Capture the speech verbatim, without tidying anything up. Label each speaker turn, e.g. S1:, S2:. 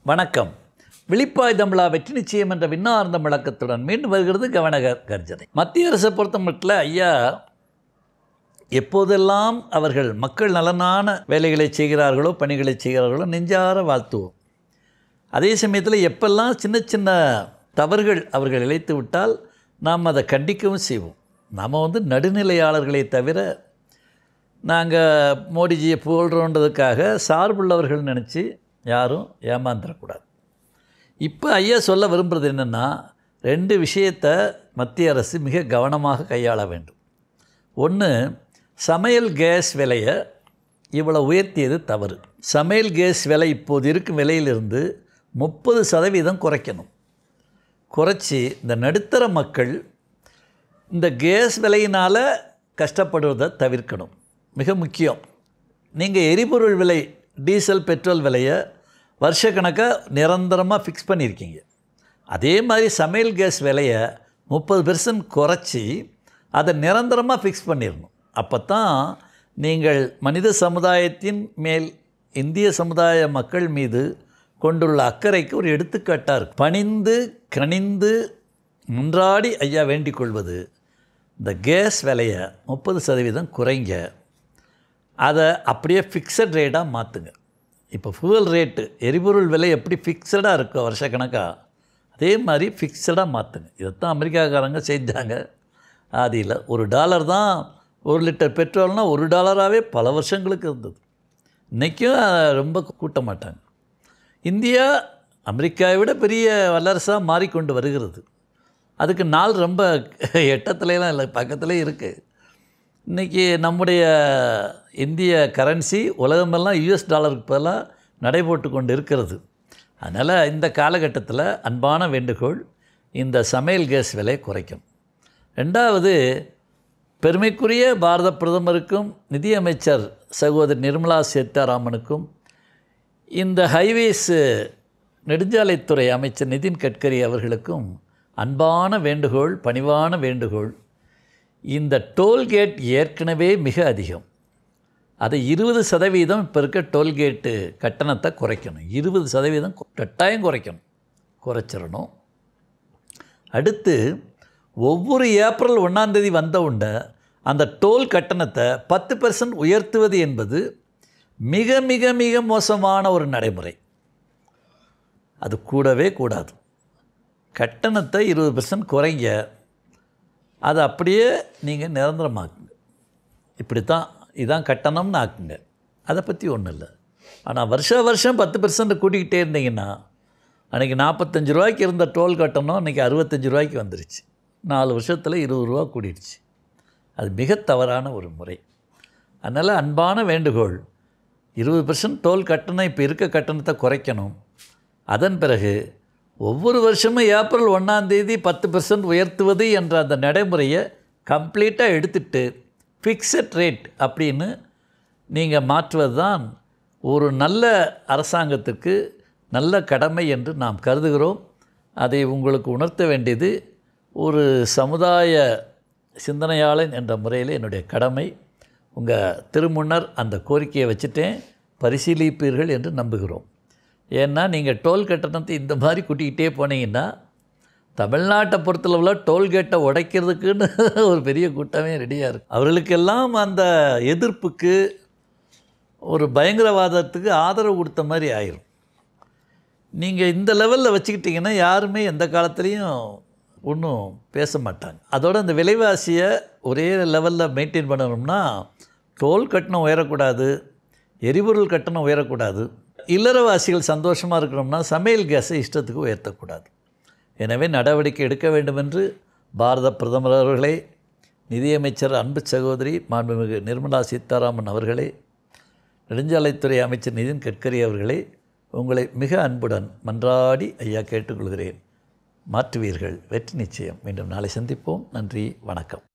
S1: வணக்கம். விழிப்பாய் தமிழா வெற்றி நிச்சயம் என்ற விண்ணார்ந்த விளக்கத்துடன் மீண்டும் வருகிறது கவனகர கர்ஜனை. மத்திய அரசை பொறுத்த மட்டும் ஐயா எப்போதெல்லாம் அவர்கள் மக்கள் நலனான வேலைகளை செய்கிறார்களோ பணிகளை செய்கிறார்களோ நெஞ்சார வாழ்த்துவோம். அதே சமயத்தில் எப்பெல்லாம் சின்ன சின்ன தவறுகள் அவர்கள் இழைத்து விட்டால் நாம் அதை கண்டிக்கவும் செய்வோம். நாம் வந்து நடுநிலையாளர்களை தவிர நாங்கள் மோடிஜியை புகழ்கிறோன்றதுக்காக சார்புள்ளவர்கள் நினச்சி யாரும் ஏமாந்துடக்கூடாது. இப்போ ஐயா சொல்ல விரும்புகிறது என்னென்னா, ரெண்டு விஷயத்தை மத்திய அரசு மிக கவனமாக கையாள வேண்டும். ஒன்று, சமையல் கேஸ் விலையை இவ்வளோ உயர்த்தியது தவறு. சமையல் கேஸ் விலை இப்போது இருக்கும் விலையிலிருந்து முப்பது சதவீதம் குறைக்கணும். குறைச்சி இந்த நடுத்தர மக்கள் இந்த கேஸ் விலையினால் கஷ்டப்படுவதை தவிர்க்கணும். மிக முக்கியம். நீங்கள் எரிபொருள் விலை டீசல் பெட்ரோல் விலையை வருஷக்கணக்காக நிரந்தரமாக ஃபிக்ஸ் பண்ணியிருக்கீங்க. அதே மாதிரி சமையல் கேஸ் விலையை முப்பது பெர்சன்ட் குறைச்சி அதை நிரந்தரமாக ஃபிக்ஸ் பண்ணிடணும். அப்போ தான் நீங்கள் மனித சமுதாயத்தின் மேல் இந்திய சமுதாய மக்கள் மீது கொண்டுள்ள அக்கறைக்கு ஒரு எடுத்துக்காட்டாக இருக்கும். பணிந்து கனிந்து முன்றாடி ஐயா வேண்டிக் கொள்வது, இந்த கேஸ் விலையை முப்பது சதவீதம் குறைங்க, அதை அப்படியே ஃபிக்ஸட் ரேட்டாக மாற்றுங்க. இப்போ ஃபியூவல் ரேட்டு எரிபொருள் விலை எப்படி ஃபிக்ஸடாக இருக்கோ வருஷக்கணக்காக, அதே மாதிரி ஃபிக்ஸடாக மாற்றுங்க. இதைத்தான் அமெரிக்காக்காரங்க செஞ்சாங்க. ஆதியில் ஒரு டாலர் தான் ஒரு லிட்டர் பெட்ரோல்னால் ஒரு டாலராகவே பல வருஷங்களுக்கு இருந்தது. இன்றைக்கும் ரொம்ப கூட்ட மாட்டாங்க. இந்தியா அமெரிக்காவை விட பெரிய வல்லரசாக மாறிக்கொண்டு வருகிறது. அதுக்கு நாள் ரொம்ப எட்டத்துலாம் இல்லை, பக்கத்துலேயே இருக்குது. இன்றைக்கி நம்முடைய இந்திய கரன்சி உலகமெல்லாம் யூஎஸ் டாலருக்கு பதிலாக நடைபோட்டு கொண்டு இருக்கிறது. அதனால் இந்த காலகட்டத்தில் அன்பான வேண்டுகோள், இந்த சமையல் கேஸ் விலை குறைக்கும். ரெண்டாவது, பெருமைக்குரிய பாரத பிரதமருக்கும் நிதியமைச்சர் சகோதரி நிர்மலா சீதாராமனுக்கும் இந்த ஹைவேஸ் நெடுஞ்சாலைத்துறை அமைச்சர் நிதின் கட்கரி அவர்களுக்கும் அன்பான வேண்டுகோள், பணிவான வேண்டுகோள். இந்த டோல்கேட் ஏற்கனவே மிக அதிகம். அதை இருபது சதவீதம் இப்போ இருக்க டோல்கேட்டு கட்டணத்தை குறைக்கணும். இருபது சதவீதம் கட்டாயம் குறைக்கணும், குறைச்சிடணும். அடுத்து ஒவ்வொரு ஏப்ரல் ஒன்றாந்தேதி வந்த உடனே அந்த டோல் கட்டணத்தை பத்து பர்சன்ட் உயர்த்துவது என்பது மிக மிக மிக மோசமான ஒரு நடைமுறை. அது கூடவே கூடாது. கட்டணத்தை இருபது பர்சன்ட் குறைங்க, அதை அப்படியே நீங்கள் நிரந்தரமாக்குங்க. இப்படித்தான் இதான் கட்டணம்னு ஆக்குங்க. அதை பற்றி ஒன்றும் இல்லை. ஆனால் வருஷ வருஷம் பத்து பர்சன்ட் கூட்டிக்கிட்டே இருந்தீங்கன்னா, அன்றைக்கி நாற்பத்தஞ்சு ரூபாய்க்கு இருந்த டோல் கட்டணம் அன்றைக்கி அறுபத்தஞ்சு ரூபாய்க்கு வந்துருச்சு. நாலு வருஷத்தில் இருபது ரூபா கூடிடுச்சு. அது மிக தவறான ஒரு முறை. அதனால் அன்பான வேண்டுகோள், இருபது பர்சன்ட் டோல் கட்டணம் இப்போ இருக்க கட்டணத்தை குறைக்கணும். அதன் பிறகு ஒவ்வொரு வருஷமும் ஏப்ரல் ஒன்றாந்தேதி பத்து பர்சன்ட் உயர்த்துவது என்ற அந்த நடைமுறையை கம்ப்ளீட்டாக எடுத்துட்டு ஃபிக்ஸட் ரேட் அப்படின்னு நீங்கள் மாற்றுவது தான் ஒரு நல்ல அரசாங்கத்துக்கு நல்ல கடமை என்று நாம் கருதுகிறோம். அதை உங்களுக்கு உணர்த்த வேண்டியது ஒரு சமுதாய சிந்தனையாளன் என்ற முறையில் என்னுடைய கடமை. உங்கள் திருமுன்னர் அந்த கோரிக்கையை வச்சுட்டேன், பரிசீலிப்பீர்கள் என்று நம்புகிறோம். ஏன்னா நீங்கள் டோல் கட்டணத்தை இந்த மாதிரி கூட்டிக்கிட்டே போனீங்கன்னா, தமிழ்நாட்டை பொறுத்தளவில் டோல்கேட்டை உடைக்கிறதுக்குன்னு ஒரு பெரிய கூட்டமே ரெடியாக இருக்குது. அவர்களுக்கெல்லாம் அந்த எதிர்ப்புக்கு ஒரு பயங்கரவாதத்துக்கு ஆதரவு கொடுத்த மாதிரி ஆயிரும். நீங்கள் இந்த லெவலில் வச்சுக்கிட்டிங்கன்னா யாருமே எந்த காலத்துலேயும் ஒன்றும் பேச மாட்டாங்க. அதோடு அந்த விலைவாசியை ஒரே லெவலில் மெயின்டைன் பண்ணணும்னா டோல் கட்டணம் உயரக்கூடாது, எரிபொருள் கட்டணம் உயரக்கூடாது. இல்லறவாசிகள் சந்தோஷமாக இருக்கணும்னா சமையல் கேஸை இஷ்டத்துக்கு உயர்த்தக்கூடாது. எனவே நடவடிக்கை எடுக்க வேண்டும் என்று பாரத பிரதமர் அவர்களே, நிதியமைச்சர் அன்பு சகோதரி மாண்புமிகு நிர்மலா சீதாராமன் அவர்களே, நெடுஞ்சாலைத்துறை அமைச்சர் நிதின் கட்கரி அவர்களே, உங்களை மிக அன்புடன் மன்றாடி ஐயா கேட்டுக்கொள்கிறேன். மாற்றுவீர்கள், வெற்றி நிச்சயம். மீண்டும் நாளை சந்திப்போம். நன்றி, வணக்கம்.